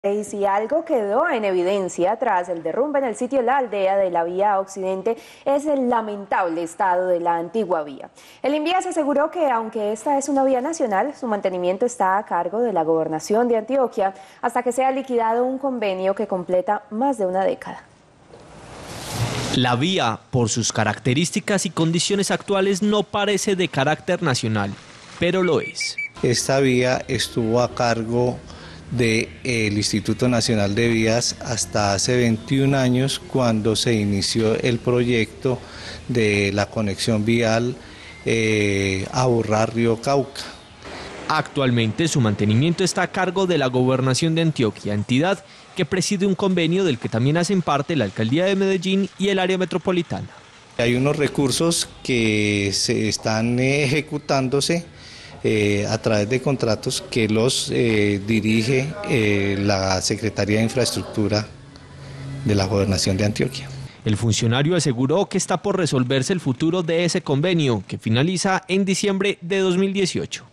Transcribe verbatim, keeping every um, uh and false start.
Y si algo quedó en evidencia tras el derrumbe en el sitio La Aldea de la Vía Occidente es el lamentable estado de la antigua vía. El INVIAS aseguró que aunque esta es una vía nacional, su mantenimiento está a cargo de la Gobernación de Antioquia hasta que sea liquidado un convenio que completa más de una década. La vía, por sus características y condiciones actuales, no parece de carácter nacional, pero lo es. Esta vía estuvo a cargo del Instituto Nacional de Vías hasta hace veintiún años, cuando se inició el proyecto de la conexión vial eh, Aburrá-Río Cauca. Actualmente su mantenimiento está a cargo de la Gobernación de Antioquia, entidad que preside un convenio del que también hacen parte la Alcaldía de Medellín y el área metropolitana. Hay unos recursos que se están ejecutándose Eh, a través de contratos que los eh, dirige eh, la Secretaría de Infraestructura de la Gobernación de Antioquia. El funcionario aseguró que está por resolverse el futuro de ese convenio, que finaliza en diciembre de dos mil dieciocho.